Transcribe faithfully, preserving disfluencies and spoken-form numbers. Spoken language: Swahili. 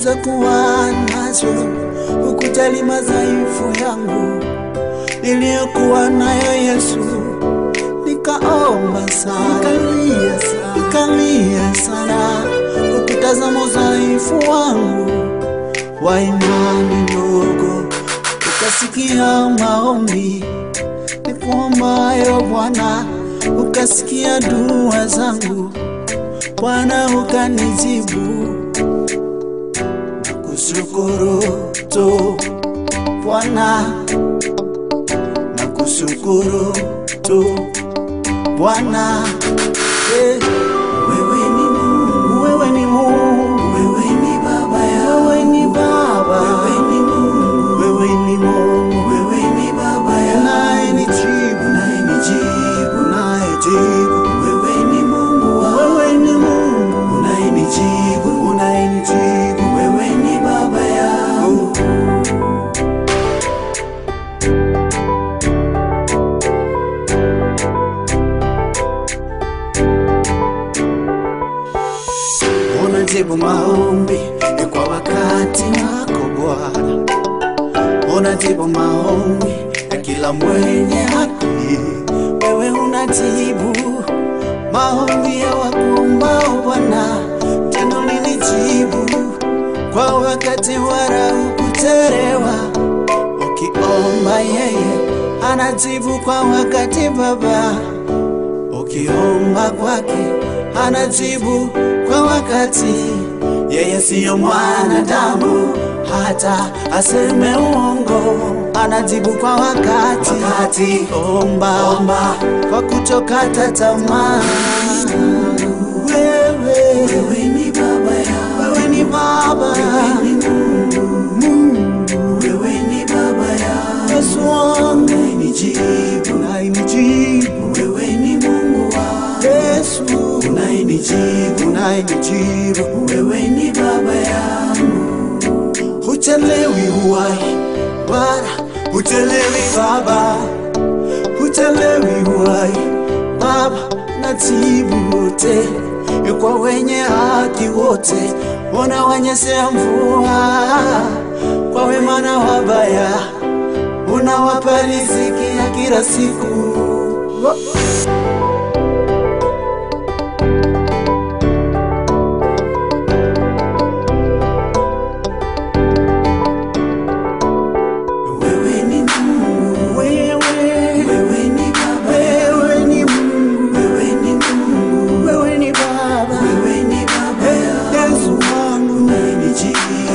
niliweza kuwa nacho, ukujali madhaifu yangu niliyokuwa nayo Yesu. Nikaomba sana, nikalia sana, nikalia sana, ukitazama udhaifu wangu wa imani ndogo, ukasikia maombi nikuombayo Bwana, ukasikia dua zangu Bwana, ukanijibu. Nakushukuru tu Bwana, nakushukuru tu Bwana. eh, Wewe ni Mungu, wewe ni Mungu, wewe ni Baba ya, wewe ni Baba, wewe ni Mungu, wewe ni Mungu, wewe ni Baba ya, naye nijibu, naye nijibu, naye jibu. Wewe ni Mungu, wewe ni Mungu, naye nijibu, naye nijibu. Wewe ni Baba yangu. Unajibu maombi kwa wakati wako Bwana, unajibu maombi ya kila mwenye haki. Wewe unajibu maombi ya wakuombao Bwana, tena ulinijibu kwa wakati wala hukuchelewa. Ukiomba yeye anajibu kwa wakati Baba, ukiomba kwake anajibu kwa wakati. Yeye siyo mwanadamu hata aseme uongo, anajibu kwa wakati. Wakati omba, omba kwa kutokata tamaa. Wewe, wewe ni Baba ya, wewe ni Baba, wewe ni Mungu, Mungu, wewe ni Baba ya Yesu wangu, unanijibu, unanijibu. Wewe ni Mungu wa Yesu, unanijibu, unanijibu. Wewe ni Baba yangu. Huchelewi huwai wala huchelewi Baba, huchelewi huwai Baba, najibu wote kwa wenye haki wote. Unawanyeshea mvua kwa wema na wabaya, unawapa riziki ya kila siku. Unanijibu,